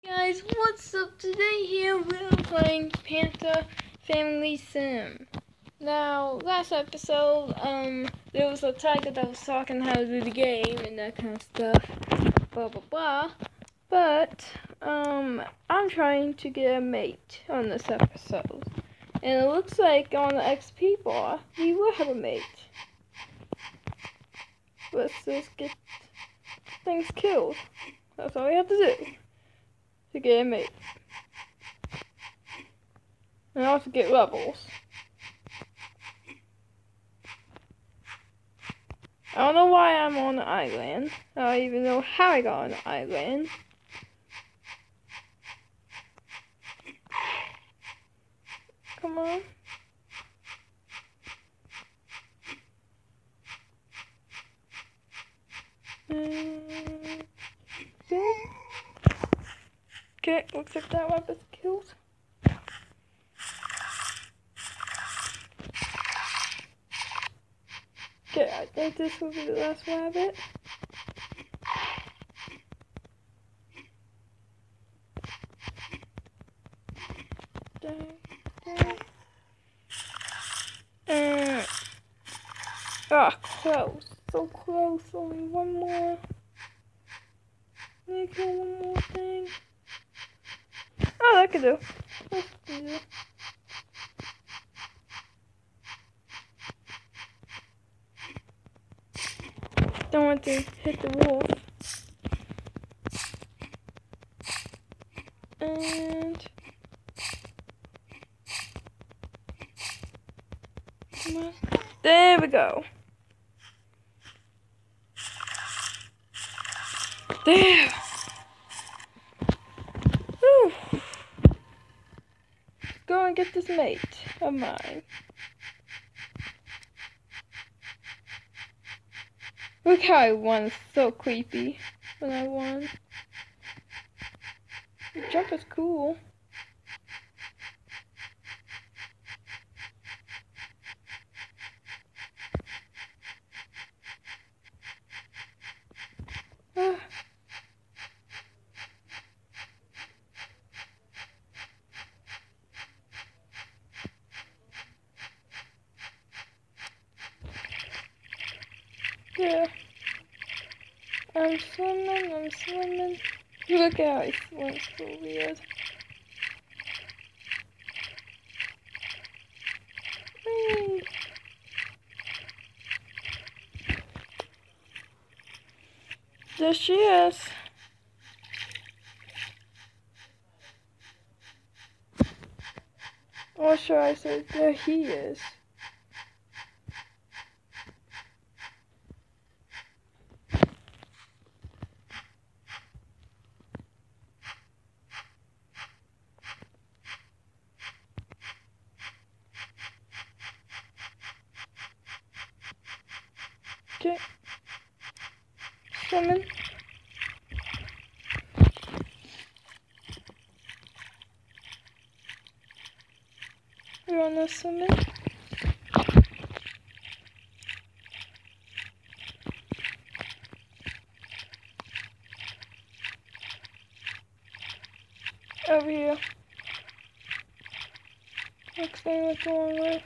Guys, what's up? Today here we're playing Panther Family Sim. Now, last episode, there was a tiger that was talking how to do the game and that kind of stuff, blah blah blah. But, I'm trying to get a mate on this episode. And it looks like on the XP bar, we will have a mate. Let's just get things killed. That's all we have to do to get a mate. And also get levels. I don't know why I'm on the island. I don't even know how I got on the island. Come on. Okay, looks like that rabbit's killed. Okay, I think this will be the last rabbit. Close. So close. Only one more. Need to kill one more thing. Oh, that could do. That could do. Don't want to hit the wolf. And come on. There we go. There. Whew. Go and get this mate of mine. Look how I won. It's so creepy when I won. The jump is cool. Yeah. I'm swimming. Look how I swim, so weird. Whee. There she is. Or should I say, there he is. Okay. Swimming. We're on the swimming. Over here. Looks like it's the wrong way.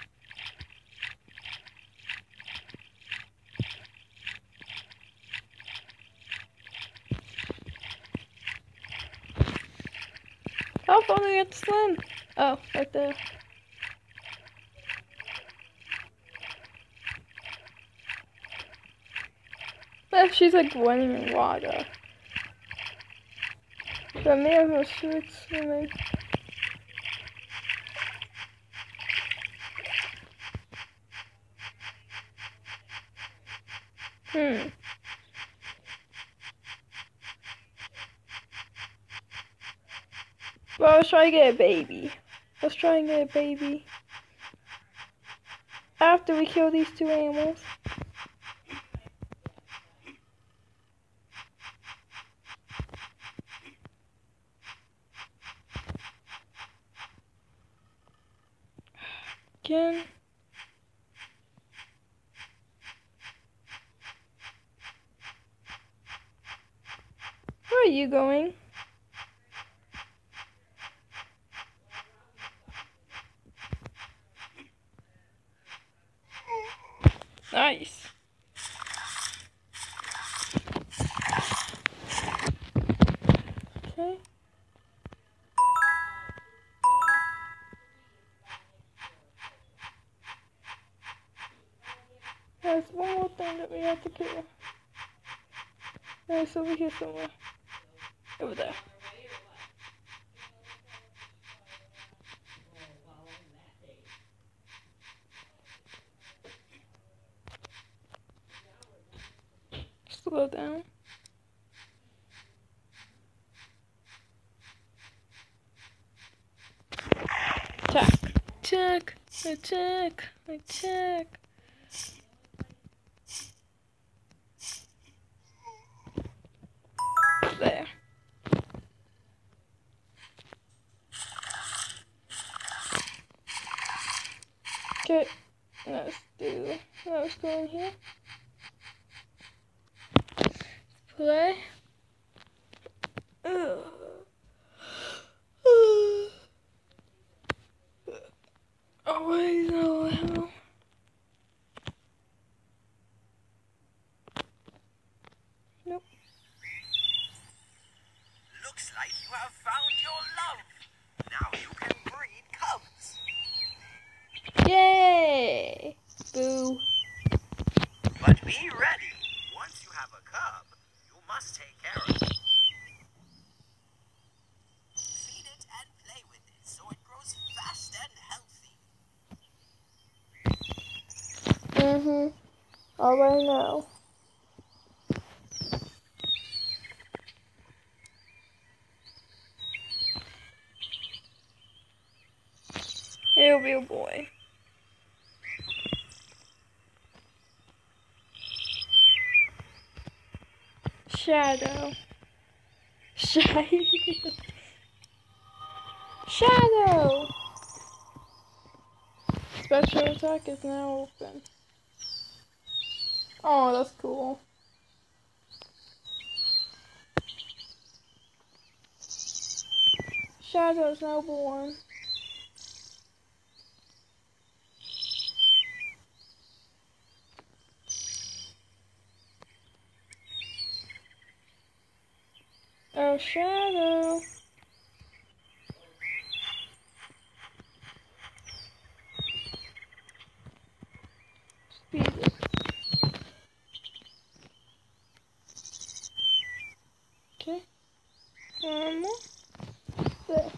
How far do we have to swim? Oh, right there. What if she's like running in water? So I may as well switch swimming. Well, let's try to get a baby. Let's try and get a baby. After we kill these two animals. Again. Where are you going? Okay. There's one more thing that we have to kill. It's over here somewhere. Over there. Slow down. Attack! Attack! Attack! There. Okay, let's go in here. Play. Oh wait, no. Nope. Looks like you have found your love. Now you can breed cubs. Yay! Boo. But be ready. Once you have a cub, you must take care of it. Feed it and play with it so it grows fast and healthy. Alright now. It'll be a boy. Shadow. Shadow! Special attack is now open. Oh, that's cool. Shadow is now born. Oh, Shadow. Speed it. Okay. One more. There.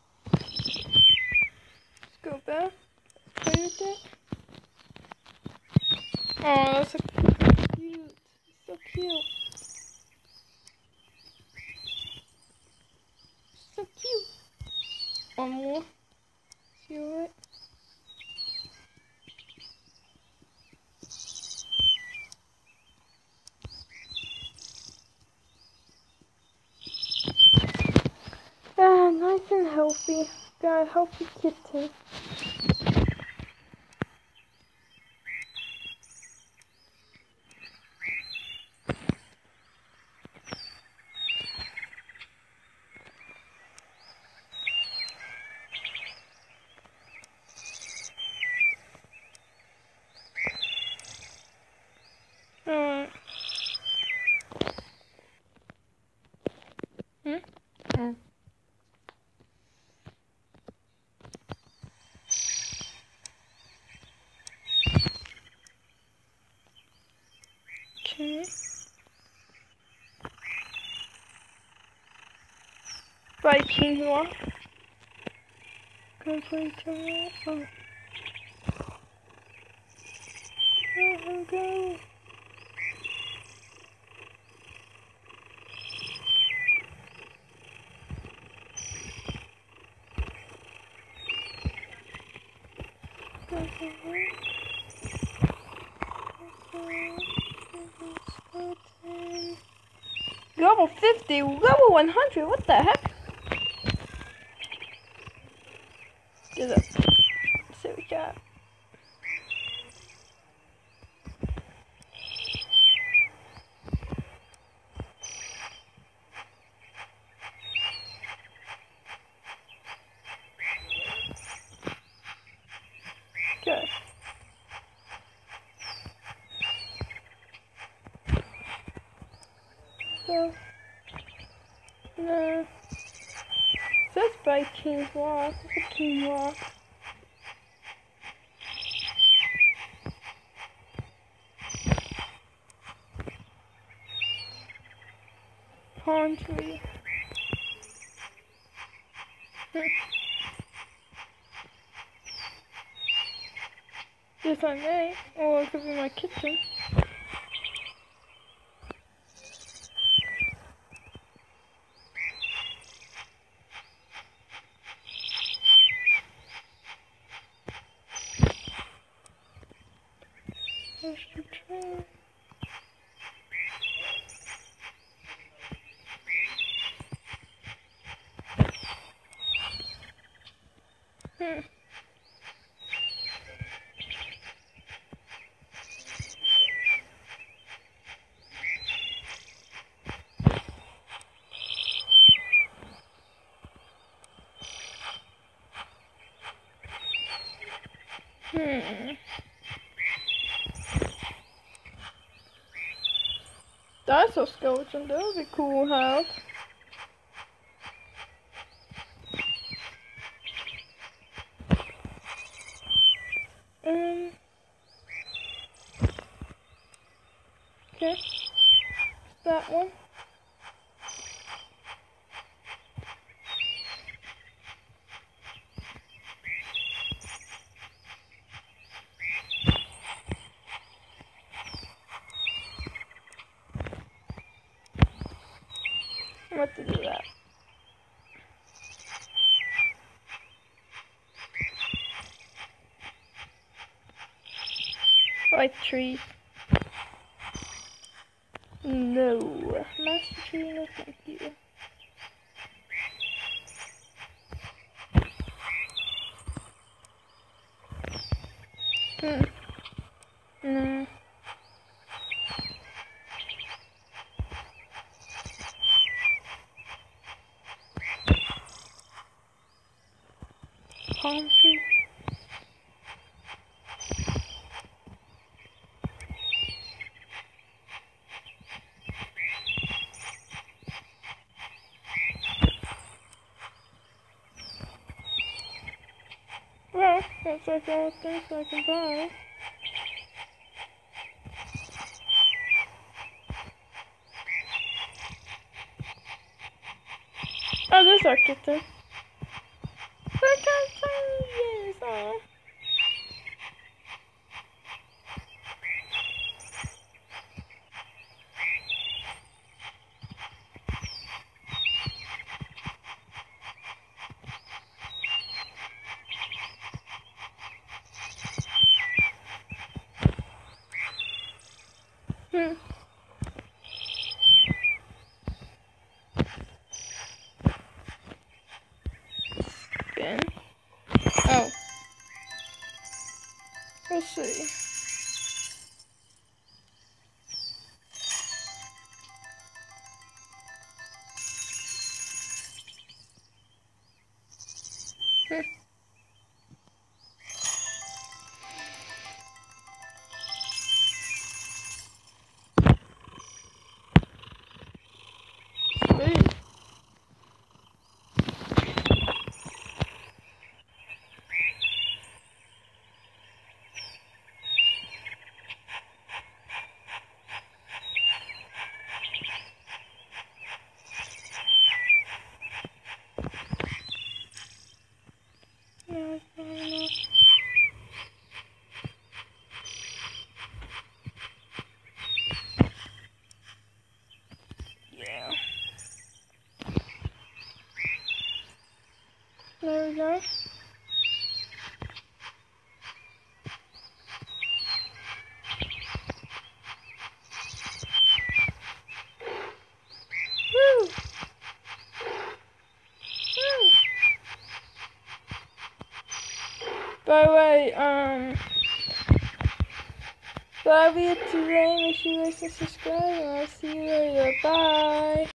Let's go back. Play with it. Oh, that's so cute. So cute. So cute. One more. See what? Ah, nice and healthy. Got a healthy kitten. Alright. Okay. Viking Rock. Complete turret. Oh. Let him go. Level 50, level 100, what the heck? Get up. Let's see what we got. Okay. So, no. says by King's Rock. It's a King Rock. Palm tree. Yes, I may. Or it could be my kitchen. There's the train. Dinosaur skeleton, that would be cool to have. Okay. That one. What to do that? Like trees. No. Master tree, no thank you. No. Palm tree. Well, that's like all the things I can buy. Oh, there's our kitchen. Look how tiny it is, aw. Spin. Oh. Let's see. Sweet. No, it's not enough. Yeah. There we go. Woo! Woo! By the way, that'll be it today. Make sure you like and subscribe, and I'll see you later. Bye!